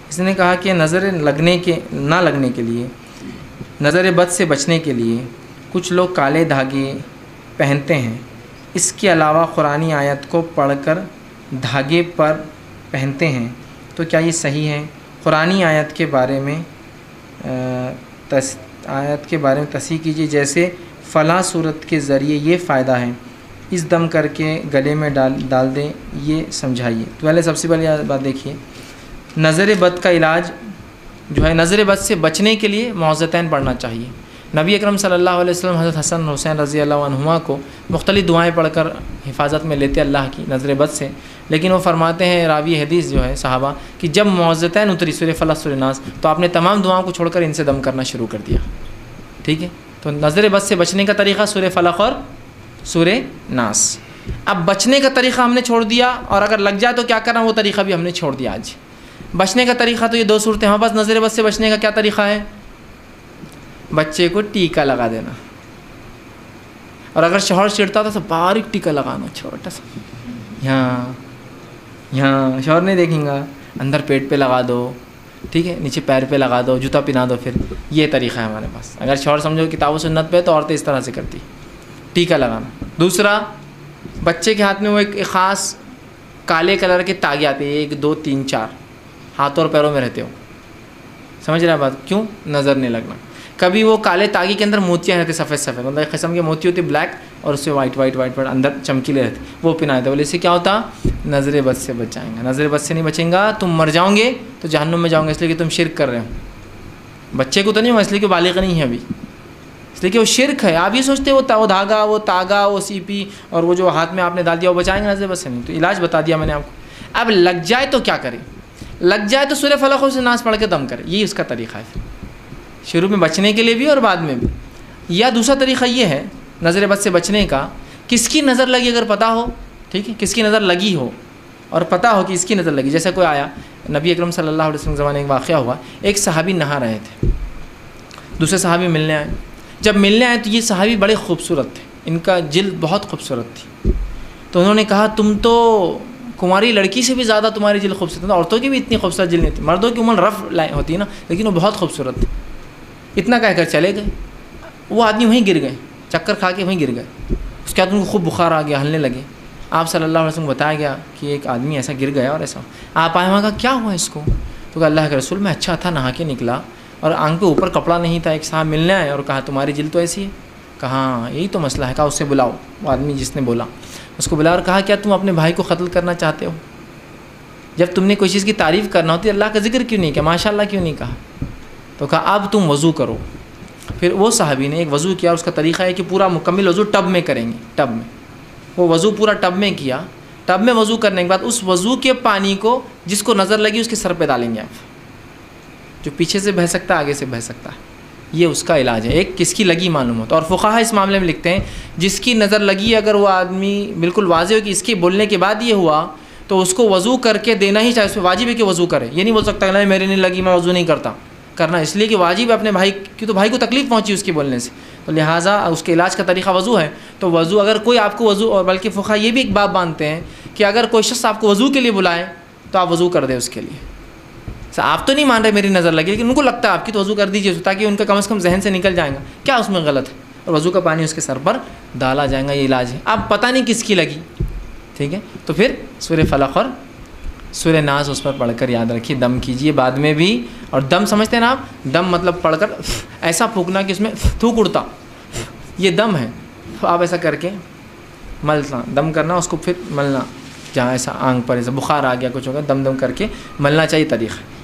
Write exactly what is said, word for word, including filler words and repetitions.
اس نے کہا کہ نظر لگنے کے نہ لگنے کے لیے، نظر بد سے بچنے کے لیے کچھ لوگ کالے دھاگے پہنتے ہیں، اس کے علاوہ قرآنی آیت کو پڑھ کر دھاگے پر پہنتے ہیں، تو کیا یہ صحیح ہے؟ قرآنی آیت کے بارے میں تس آیت کے بارے میں تصحیح کیجیے، جیسے فلاں صورت کے ذریعے یہ فائدہ ہے، اس دم کر کے گلے میں ڈال ڈال دیں، یہ سمجھائیے۔ تو پہلے سب سے پہلے بات دیکھیے، نظر بد کا علاج جو ہے، نظر بد سے بچنے کے لیے معوذتین پڑھنا چاہیے۔ نبی اکرم صلی اللہ علیہ وسلم حضرت حسن حسین رضی اللہ عنہما کو مختلف دعائیں پڑھ کر حفاظت میں لیتے اللہ کی نظر بد سے، لیکن وہ فرماتے ہیں راوی حدیث جو ہے صحابہ کہ جب معوذتین اتری سورہ فلق سورہ ناس تو آپ نے تمام دعاؤں کو چھوڑ کر ان سے دم کرنا شروع کر دیا۔ ٹھیک ہے، تو نظر بد سے بچنے کا طریقہ سورہ فلق اور سورہ ناس۔ اب بچنے کا طریقہ ہم نے چھوڑ دیا، اور اگر لگ جائے تو کیا کرنا وہ طریقہ بھی ہم نے چھوڑ دیا آج۔ بچنے کا طریقہ تو یہ دو صورتیں ہمارے پاس۔ نظر بد سے بچنے کا کیا طریقہ ہے؟ بچے کو ٹیکا لگا دینا، اور اگر شوہر چڑھتا تھا تو باریک ٹیکا لگانا، چھوٹا سا، یہاں یہاں شوہر نہیں دیکھیں گا، اندر پیٹ پہ لگا دو، ٹھیک ہے، نیچے پیر پہ لگا دو، جوتا پہنا دو، پھر یہ طریقہ ہے ہمارے پاس۔ اگر شوہر سمجھو کتاب و سنت پہ تو عورتیں اس طرح سے کرتی، ٹیکا لگانا۔ دوسرا، بچے کے ہاتھ میں وہ ایک خاص کالے کلر کے تاگے آتے ہیں، ایک دو تین چار، ہاتھوں اور پیروں میں رہتے ہو، سمجھ رہے ہیں بات؟ کیوں؟ نظر نہیں لگنا۔ کبھی وہ کالے تاگے کے اندر موتیاں رہتے سفید سفید، مطلب ایک قسم کے موتی ہوتی بلیک، اور اس سے وائٹ وائٹ وائٹ وائٹ اندر چمکیلے رہتے، وہ پہنائے تھے۔ بولے اس سے کیا ہوتا؟ نظر بد سے بچ جائیں گا۔ نظر بد سے نہیں بچیں گا تم مر جاؤ گے تو جہنم میں جاؤ گے، اس لیے کہ تم شرک کر رہے ہو۔ بچے کو تو نہیں ہوا، اس لیے کہ بالغ نہیں ہے ابھی، اس لیے کہ وہ شرک ہے۔ آپ یہ سوچتے وہ دھاگا وہ تاگا وہ سی پی اور وہ جو ہاتھ میں آپ نے ڈال دیا وہ بچائیں گے نظر بد سے؟ نہیں۔ تو علاج بتا دیا میں نے آپ کو۔ اب لگ جائے تو کیا کرے؟ لگ جائے تو سورہ فلق اور سورہ ناس پڑھ کے دم کرے، یہی اس کا طریقہ ہے، شروع میں بچنے کے لیے بھی اور بعد میں بھی۔ یا دوسرا طریقہ یہ ہے نظر بد سے بچنے کا، کس کی نظر لگی اگر پتہ ہو، ٹھیک ہے، کس کی نظر لگی ہو اور پتہ ہو کہ اس کی نظر لگی، جیسے کوئی آیا، نبی اکرم صلی اللہ علیہ وسلم زمانے ایک واقعہ ہوا، ایک صحابی نہا رہے تھے، دوسرے صحابی ملنے آئے۔ جب ملنے آئے تو یہ صحابی بڑے خوبصورت تھے، ان کا جلد بہت خوبصورت تھی، تو انہوں نے کہا تم تو کماری لڑکی سے بھی زیادہ تمہاری جلد خوبصورت ہے، عورتوں کی بھی اتنی خوبصورت جلد نہیں تھی، مردوں کی عمر رف ہوتی ہے نا، لیکن وہ بہت خوبصورت تھی۔ اتنا کہہ کر چلے گئے، وہ آدمی وہیں گر گئے، چکر کھا کے وہیں گر گئے۔ اس کے بعد ان کو خوب بخار آ گیا، ہلنے لگے۔ آپ صلی اللہ علیہ وسلم کو بتایا گیا کہ ایک آدمی ایسا گر گیا اور ایسا۔ آپ آئے وہاں، کہا کیا ہوا اس کو؟ تو کہا اللہ کے رسول میں اچھا تھا، نہا کے نکلا اور آنکھ پہ اوپر کپڑا نہیں تھا، ایک صاحب ملنے آئے اور کہا تمہاری جلد تو ایسی ہے۔ کہا ہاں یہی تو مسئلہ ہے۔ کہا اسے بلاؤ، وہ آدمی جس نے بولا اس کو بلایا اور کہا کیا تم اپنے بھائی کو قتل کرنا چاہتے ہو؟ جب تم نے کوئی چیز کی تعریف کرنا ہوتی ہے اللہ کا ذکر کیوں نہیں کیا، ماشاء اللہ کیوں نہیں کہا؟ تو کہا اب تم وضو کرو۔ پھر وہ صحابی نے ایک وضو کیا، اس کا طریقہ ہے کہ پورا مکمل وضو ٹب میں کریں گے، ٹب میں وہ وضو پورا ٹب میں کیا۔ ٹب میں وضو کرنے کے بعد اس وضو کے پانی کو جس کو نظر لگی اس کے سر پہ ڈالیں گے آپ، جو پیچھے سے بہہ سکتا ہے آگے سے بہہ سکتا ہے، یہ اس کا علاج ہے۔ ایک کس کی لگی معلوم ہوتا، اور فقہا اس معاملے میں لکھتے ہیں جس کی نظر لگی اگر وہ آدمی بالکل واضح ہو کہ اس کے بولنے کے بعد یہ ہوا تو اس کو وضو کر کے دینا ہی چاہیے، اس پہ واجب ہے کہ وضو کرے، یہ نہیں بول سکتا نہیں میرے نہیں لگی میں وضو نہیں کرتا، کرنا اس لیے کہ واجب ہے اپنے بھائی کی، تو بھائی کو تکلیف پہنچی اس کے بولنے سے، تو لہٰذا اس کے علاج کا طریقہ وضو ہے۔ تو وضو اگر کوئی آپ کو وضو، اور بلکہ فقہا یہ بھی ایک بات مانتے ہیں کہ اگر کوئی شخص آپ کو وضو کے لیے بلائے تو آپ وضو کر دیں اس کے لیے۔ آپ تو نہیں مان رہے میری نظر لگی، لیکن ان کو لگتا ہے آپ کی، تو وضو کر دیجیے تاکہ ان کا کم از کم ذہن سے نکل جائے گا کیا اس میں غلط ہے، اور وضو کا پانی اس کے سر پر ڈالا جائے گا، یہ علاج ہے۔ اب پتہ نہیں کس کی لگی، ٹھیک ہے، تو پھر سورہ فلق اور سورہ ناس اس پر پڑھ کر یاد رکھیے، دم کیجیے بعد میں بھی۔ اور دم سمجھتے ہیں نا آپ، دم مطلب پڑھ کر ایسا پھونکنا کہ اس میں تھوک اڑتا، یہ دم ہے۔ تو آپ ایسا کر کے ملنا، دم کرنا، اس کو پھر ملنا، جہاں ایسا آنکھ پر ایسا بخار آ گیا کچھ ہوگا، دم دم کر کے ملنا چاہیے طریقہ۔